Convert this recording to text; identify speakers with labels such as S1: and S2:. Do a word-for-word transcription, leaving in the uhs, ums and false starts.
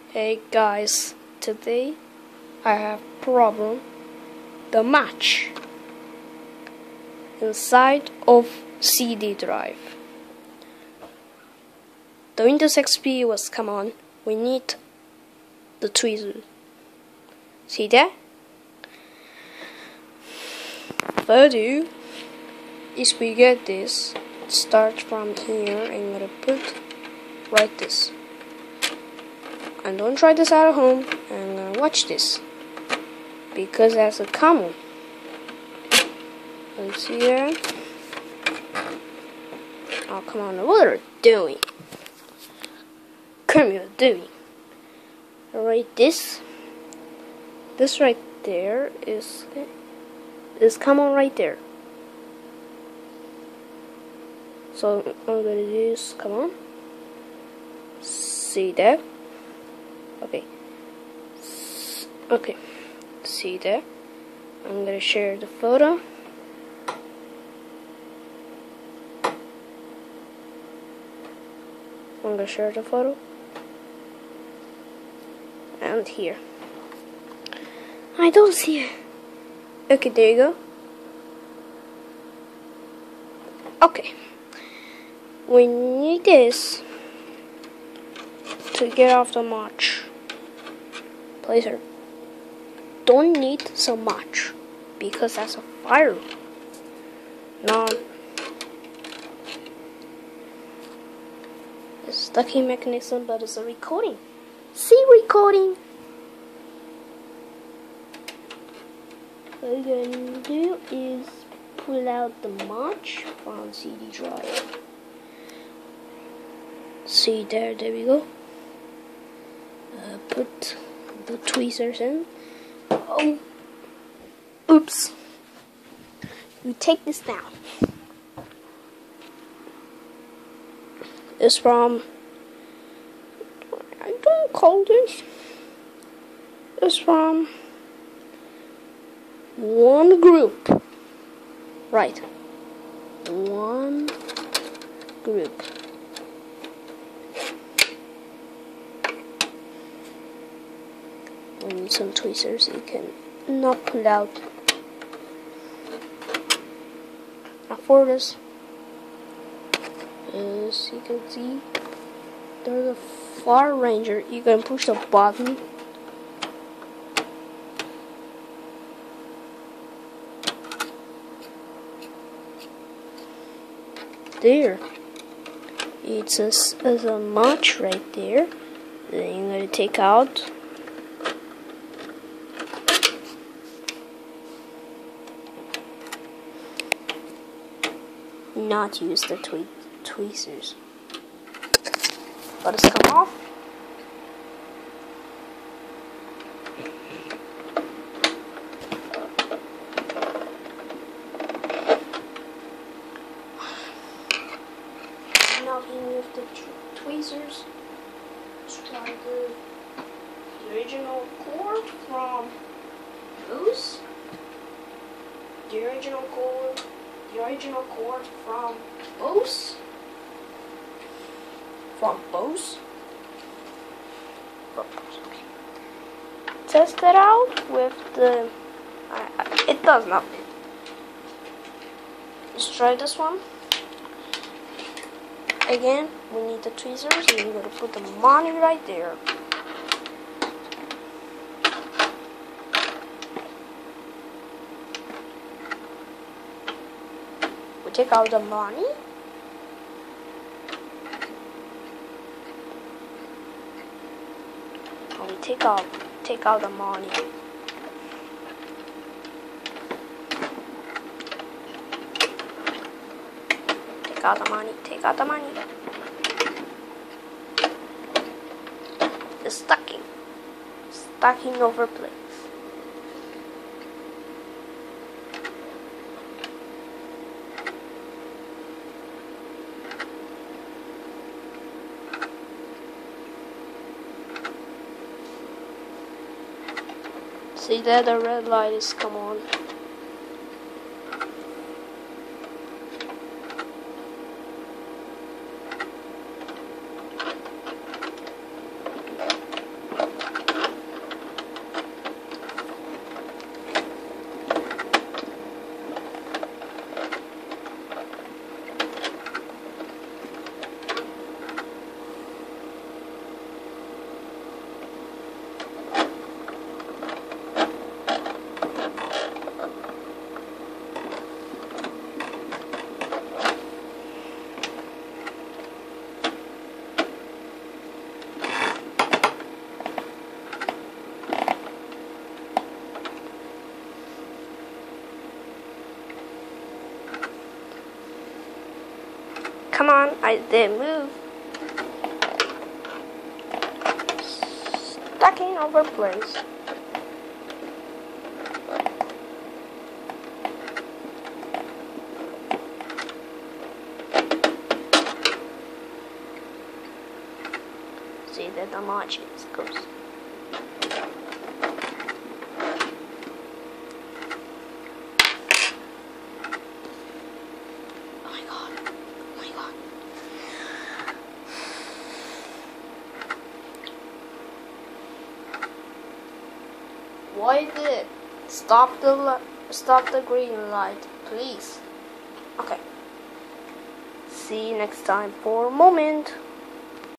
S1: Hey guys, today I have problem the match inside of C D drive. The Windows X P was come on. We need the tweezers. See that? Further, if we get this, start from here and gonna put right this. And don't try this at home and uh, watch this because that's a common. Let's see here. Oh come on! What are you doing? Come here, doing. Right, this. This right there is is common right there. So I'm gonna do this. Come on. See that? Okay. S okay. See there? I'm gonna share the photo. I'm gonna share the photo. And here. I don't see it. Okay, there you go. Okay. We need this to get off the match. Placer. Don't need so much because that's a fire. Now it's the key mechanism, but it's a recording. See recording. What we're gonna do is pull out the match from C D drive. See there, there we go. Uh, put the tweezers in. Oh, oops. You take this down. It's from, I don't call this. It's from one group. Right. One group. We need some tweezers so you can not pull out. Now for this, as you can see, there's a far ranger. You can push the button. There. It's a, it's a match right there. Then you're going to take out. Not use the twe tweezers. Let us come off. Nothing with the tweezers. Let's try the, the original cord from Bose. The original cord. The original cord from Bose. From Bose. From Bose. Okay. Test it out with the. Uh, it does not fit. Let's try this one. Again, we need the tweezers, and you're gonna put the money right there. We take out the money. And we take out take out the money. Take out the money, take out the money. It's stacking. Stacking over plates. See there, the red light is come on. Come on, I did move. Stacking over place. See that the margins goes. Oh my god. Oh my god. Why did it stop the li stop the green light, please? Okay. See you next time for a moment.